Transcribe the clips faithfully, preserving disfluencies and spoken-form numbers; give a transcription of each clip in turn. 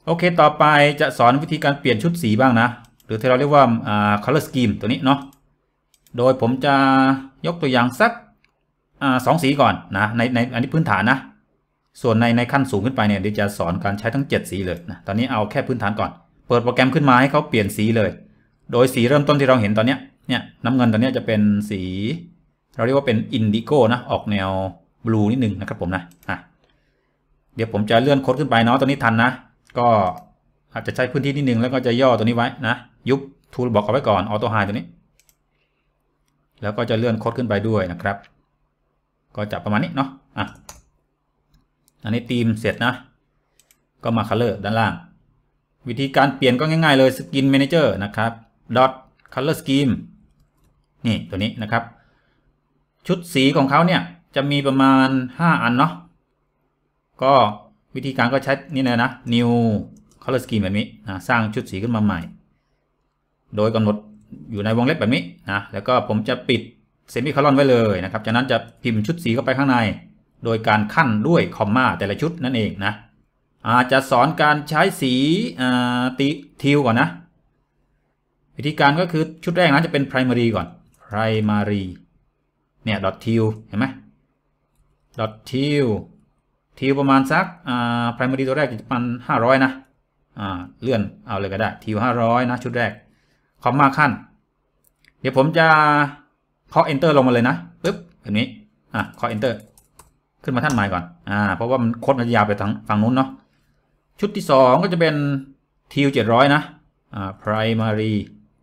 โอเคต่อไปจะสอนวิธีการเปลี่ยนชุดสีบ้างนะหรือที่เราเรียกว่าอ่า color scheme ตัวนี้เนาะโดยผมจะยกตัวอย่างสักอ่าสองสีก่อนนะในในอันนี้พื้นฐานนะส่วนในในขั้นสูงขึ้นไปเนี่ยเดี๋ยวจะสอนการใช้ทั้งเจ็ดสีเลยนะตอนนี้เอาแค่พื้นฐานก่อนเปิดโปรแกรมขึ้นมาให้เขาเปลี่ยนสีเลยโดยสีเริ่มต้นที่เราเห็นตอนนี้เนี่ยน้ำเงินตอนนี้จะเป็นสีเราเรียกว่าเป็นอินดิโก้นะออกแนวบลูนิดนึงนะครับผมนะอ่ะเดี๋ยวผมจะเลื่อนโค้ดขึ้นไปเนาะตัวนี้ทันนะก็อาจจะใช้พื้นที่นิดนึงแล้วก็จะย่อตัวนี้ไว้นะยุบทูลบอกเอาไว้ก่อนออโต้ไฮตัวนี้แล้วก็จะเลื่อนโค้ดขึ้นไปด้วยนะครับก็จะประมาณนี้เนาะอ่ะอันนี้ธีมเสร็จนะก็มา color ด้านล่างวิธีการเปลี่ยนก็ง่ายๆเลย skin manager นะครับ dot color scheme นี่ตัวนี้นะครับชุดสีของเขาเนี่ยจะมีประมาณห้าอันเนาะก็วิธีการก็ใช้นี่เลยนะ new color scheme แบบนี้นะสร้างชุดสีขึ้นมาใหม่โดยกำหนดอยู่ในวงเล็บแบบนี้นะแล้วก็ผมจะปิดเซมิโคลอนไว้เลยนะครับจากนั้นจะพิมพ์ชุดสีเข้าไปข้างในโดยการขั้นด้วยคอมมาแต่ละชุดนั่นเองนะอาจจะสอนการใช้สีติทิวก่อนนะวิธีการก็คือชุดแรกนะจะเป็น primary ก่อน primary เนี่ย dot til เห็นไหม dot til ทิวประมาณสักอ่า primary ตัวแรกจะประมาณห้าร้อยนะอ่าเลื่อนเอาเลยก็ได้ทิวห้าร้อยนะชุดแรกคอมมาขั้นเดี๋ยวผมจะเคาะ enter ลงมาเลยนะปึ๊บแบบนี้อ่ะเคาะ enter ขึ้นมาท่านใหม่ก่อนอ่าเพราะว่ามันโค้ดมันยาวไปทางฝั่งนู้นเนาะชุดที่สองก็จะเป็นทิวเจ็ดร้อยนะอ่า primary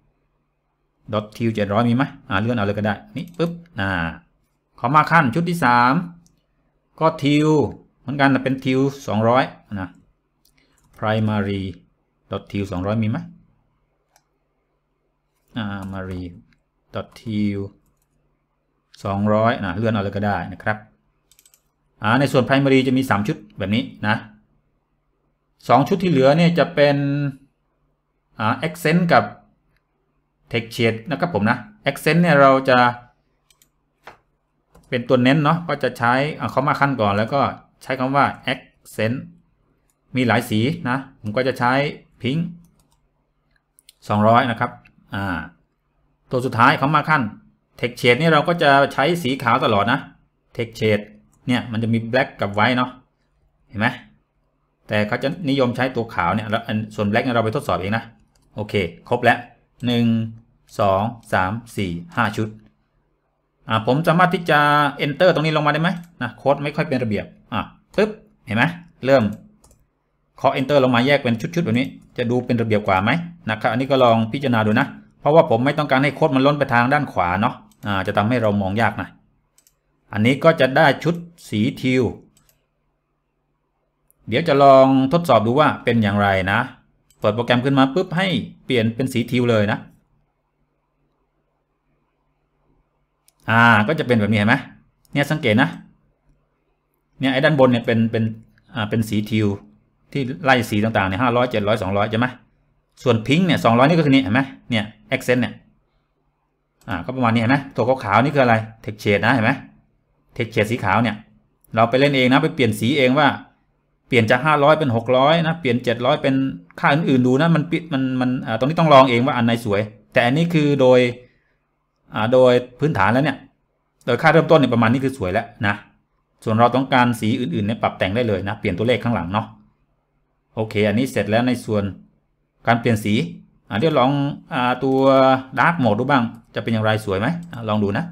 dot til เจ็ดร้อยมีไหมอ่าเลื่อนเอาเลยก็ได้นี่ปึ๊บอ่าคอมมาขั้นชุดที่สามก็ทิวเหมือนกันเป็นทิวสองร้อยนะ primary dot til สองร้อยมีไหมอ่า mary dot til สองร้อยนะเลื่อนเอาเลยก็ได้นะครับอ่าในส่วน primary จะมีสามชุดแบบนี้นะสองชุดที่เหลือเนี่ยจะเป็นอ่า accent กับ text shade นะครับผมนะ accent เนี่ยเราจะเป็นตัวเน้นเนาะก็จะใช้เขามาขั้นก่อนแล้วก็ใช้คำว่า accent มีหลายสีนะผมก็จะใช้ pink สองร้อยนะครับอ่าตัวสุดท้ายเขามาขั้น text shade นี่เราก็จะใช้สีขาวตลอดนะ text shade เนี่ยมันจะมี black กับ white เนาะเห็นไหมแต่เขาจะนิยมใช้ตัวขาวเนี่ยแล้วส่วน black เราไปทดสอบเองนะโอเคครบแล้วหนึ่ง สอง สาม สี่ ห้าชุดอ่าผมสามารถที่จะ enter ตรงนี้ลงมาได้ไหมนะโค้ดไม่ค่อยเป็นระเบียบอ่ะปึ๊บเห็นไหมเริ่มเคาะ enter ลงมาแยกเป็นชุดๆแบบนี้จะดูเป็นระเบียบกว่าไหมนะครับอันนี้ก็ลองพิจารณาดูนะเพราะว่าผมไม่ต้องการให้โค้ดมันล้นไปทางด้านขวาเนาะอ่าจะทำให้เรามองยากนะอันนี้ก็จะได้ชุดสีทิวเดี๋ยวจะลองทดสอบดูว่าเป็นอย่างไรนะเปิดโปรแกรมขึ้นมาปุ๊บให้เปลี่ยนเป็นสีทิวเลยนะอ่าก็จะเป็นแบบนี้เห็นไหมเนี่ยสังเกตนะเนี่ยไอ้ด้านบนเนี่ยเป็นเป็นอ่าเป็นสีทิวที่ไล่สีต่างๆเนี่ยห้าร้อยเจ็ดร้อยสองร้อยใช่ไหมส่วนพิงค์เนี่ยสองร้อยนี่ก็คือนี่เห็นไหมเนี่ย accent เนี่ยอ่าก็ประมาณนี้เห็นไหมตัวขาวๆนี่คืออะไร text shade นะเห็นไหม text shade สีขาวเนี่ยเราไปเล่นเองนะไปเปลี่ยนสีเองว่าเปลี่ยนจากห้าร้อยเป็นหกร้อยนะเปลี่ยนเจ็ดร้อยเป็นค่าอื่นๆดูนะมันปิดมันมันอ่าตรงนี้ต้องลองเองว่าอันไหนสวยแต่อันนี้คือโดยอ่าโดยพื้นฐานแล้วเนี่ยโดยค่าเริ่มต้นเนี่ยประมาณนี้คือสวยแล้วนะส่วนเราต้องการสีอื่นๆเนี่ยปรับแต่งได้เลยนะเปลี่ยนตัวเลขข้างหลังเนาะโอเคอันนี้เสร็จแล้วในส่วนการเปลี่ยนสีอ่าเดี๋ยวลองอ่าตัว dark mode ดูบ้างจะเป็นอย่างไรสวยไหมลองดูนะ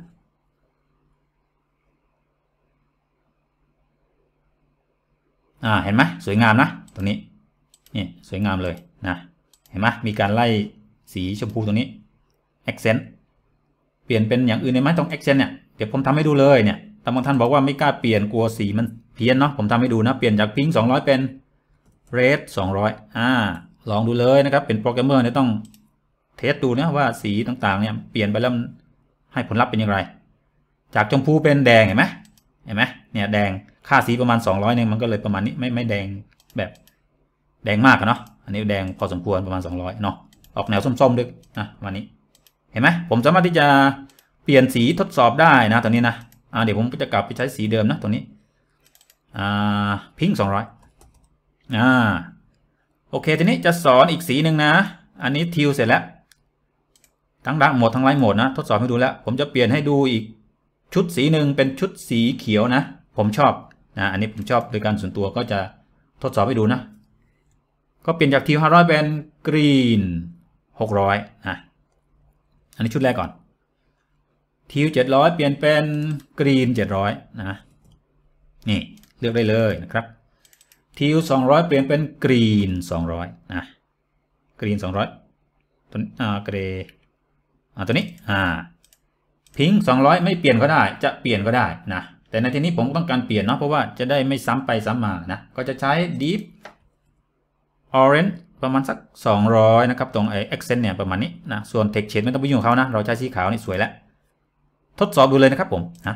อ่าเห็นไหมสวยงามนะตรงนี้นี่สวยงามเลยนะเห็นไหมมีการไล่สีชมพูตรงนี้ accent เปลี่ยนเป็นอย่างอื่นได้ไหมต้อง accent เนี่ยเดี๋ยวผมทำให้ดูเลยเนี่ยแต่บางท่านบอกว่าไม่กล้าเปลี่ยนกลัวสีมันเพี้ยนเนาะผมทำให้ดูนะเปลี่ยนจากพิงค์สองร้อยเป็น red สองร้อยอ่าลองดูเลยนะครับเป็นโปรแกรมเมอร์เนี่ยต้องเทสดูนะว่าสีต่างๆเนี่ยเปลี่ยนไปแล้วให้ผลลัพธ์เป็นอย่างไรจากชมพูเป็นแดงเห็นไหมเห็นไหมเนี่ยแดงค่าสีประมาณสองร้อยเนี่ยมันก็เลยประมาณนี้ไม่ไม่แดงแบบแดงมากเนาะอันนี้แดงพอสมควรประมาณสองร้อยเนาะออกแนวส้มๆด้วยนะวันนี้เห็นไหมผมสามารถที่จะเปลี่ยนสีทดสอบได้นะตอนนี้นะอ่าเดี๋ยวผมก็จะกลับไปใช้สีเดิมนะตรงนี้อ่าพิงค์สองร้อยอ่าโอเคทีนี้จะสอนอีกสีหนึ่งนะอันนี้ทิวเสร็จแล้วทั้งดักโหมดทั้งไลท์โหมดนะทดสอบให้ดูแล้วผมจะเปลี่ยนให้ดูอีกชุดสีหนึ่งเป็นชุดสีเขียวนะผมชอบนะอันนี้ผมชอบโดยการส่วนตัวก็จะทดสอบให้ดูนะก็เปลี่ยนจากทิวห้าร้อยเป็นกรีนหกร้อยอ่ะอันนี้ชุดแรกก่อนทิวเจ็ดร้อยเปลี่ยนเป็นกรีนเจ็ดร้อยนะนี่เลือกได้เลยนะครับทิวสองร้อยเปลี่ยนเป็นกรีนสองร้อยนะกรีนสองร้อยตัวอ่าเกรย์อ่าตัวนี้อ่าพิงค์สองร้อยไม่เปลี่ยนก็ได้จะเปลี่ยนก็ได้นะแต่ในที่นี้ผมต้องการเปลี่ยนเนาะเพราะว่าจะได้ไม่ซ้ำไปซ้ำมานะก็จะใช้ deep orange ประมาณสักสองร้อยนะครับตรงไอ้ accent เนี่ยประมาณนี้นะส่วน text shade ไม่ต้องไปยุ่งเขานะเราใช้สีขาวนี่สวยแล้วทดสอบดูเลยนะครับผมนะ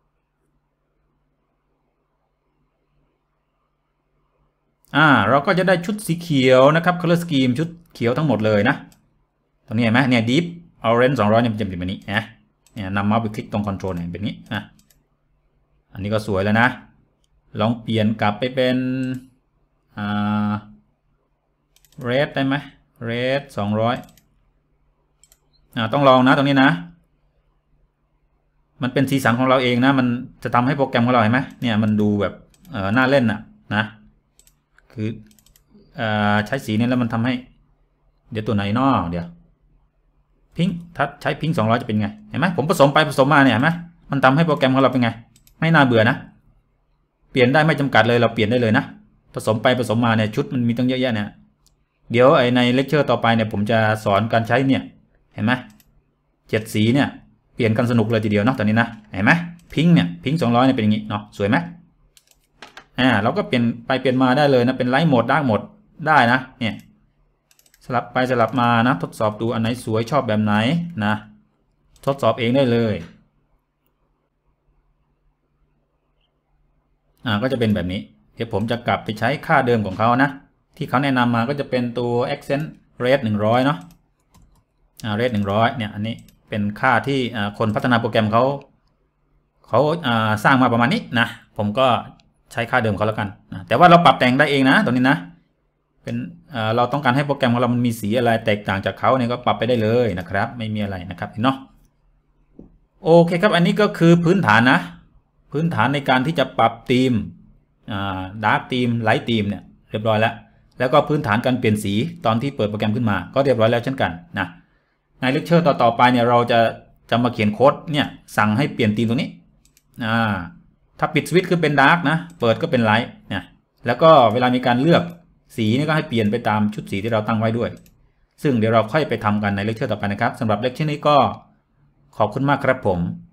อ่าเราก็จะได้ชุดสีเขียวนะครับ color scheme ชุดเขียวทั้งหมดเลยนะตรงนี้เห็นไหมเนี่ย deep orange สองร้อยเนี่ยมันจะเป็นแบบนี้นะเนี่ยนำเมาส์ไปคลิกตรง control เนี่ยเป็นนี้นะอันนี้ก็สวยแล้วนะลองเปลี่ยนกลับไปเป็นอ่า red ได้ไหม red สองร้อยอ่าต้องลองนะตรงนี้นะมันเป็นสีสันของเราเองนะมันจะทำให้โปรแกรมของเราเห็นไหมเนี่ยมันดูแบบเอ่อน่าเล่นน่ะนะคือเอ่อใช้สีนี้แล้วมันทำให้เดี๋ยวตัวไหนนอเดี๋ยวพิงค์ถ้าใช้พิงค์สองร้อยจะเป็นไงเห็นไหมผมผสมไปผสมมาเนี่ยเห็นไหมมันทำให้โปรแกรมของเราเป็นไงไม่น่าเบื่อนะเปลี่ยนได้ไม่จำกัดเลยเราเปลี่ยนได้เลยนะผสมไปผสมมาเนี่ยชุดมันมีตั้งเยอะแยะเนี่ยเดี๋ยวไอในเลคเชอร์ต่อไปเนี่ยผมจะสอนการใช้เนี่ยเห็นไหมเจ็ดสีเนี่ยเปลี่ยนกันสนุกเลยทีเดียวเนาะตอนนี้นะเห็นไหมพิงค์เนี่ยพิงค์สองร้อยเนี่ยเป็นอย่างนี้เนาะสวยไหมอ่าเราก็เปลี่ยนไปเปลี่ยนมาได้เลยนะเป็นไลท์โหมดดาร์กโหมดได้นะเนี่ยสลับไปสลับมานะทดสอบดูอันไหนสวยชอบแบบไหนนะทดสอบเองได้เลยอ่าก็จะเป็นแบบนี้เดี๋ยวผมจะกลับไปใช้ค่าเดิมของเขานะที่เขาแนะนำมาก็จะเป็นตัว accent rate หนึ่งร้อยเนาะอ่า rate หนึ่งร้อยเนี่ยอันนี้เป็นค่าที่อ่าคนพัฒนาโปรแกรมเขาเขาอ่าสร้างมาประมาณนี้นะผมก็ใช้ค่าเดิมเขาแล้วกันนะแต่ว่าเราปรับแต่งได้เองนะตรงนี้นะเป็นอ่าเราต้องการให้โปรแกรมของเรามันมีสีอะไรแตกต่างจากเขาเนี่ยก็ปรับไปได้เลยนะครับไม่มีอะไรนะครับเนาะโอเคครับอันนี้ก็คือพื้นฐานนะพื้นฐานในการที่จะปรับธีมดาร์กธีมไลท์ธีมเนี่ยเรียบร้อยแล้วแล้วก็พื้นฐานการเปลี่ยนสีตอนที่เปิดโปรแกรมขึ้นมาก็เรียบร้อยแล้วเช่นกันนะในเลคเชอร์ต่อๆไปเนี่ยเราจะจะมาเขียนโค้ดเนี่ยสั่งให้เปลี่ยนธีมตรงนี้อ่าถ้าปิดสวิตช์คือเป็นดาร์กนะเปิดก็เป็นไลท์นะแล้วก็เวลามีการเลือกสีนี่ก็ให้เปลี่ยนไปตามชุดสีที่เราตั้งไว้ด้วยซึ่งเดี๋ยวเราค่อยไปทำกันในเลคเชอร์ต่อไปนะครับสำหรับเลคเชอร์นี้ก็ขอบคุณมากครับผม